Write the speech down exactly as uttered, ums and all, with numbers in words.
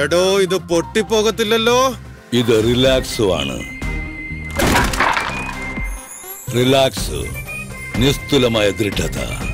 എടോ ഇത് പൊട്ടിപ്പോകത്തില്ലല്ലോ. ഇത് റിലാക്സ് ആണ്. റിലാക്സ്, നിസ്തുലമായ ദൃഢത.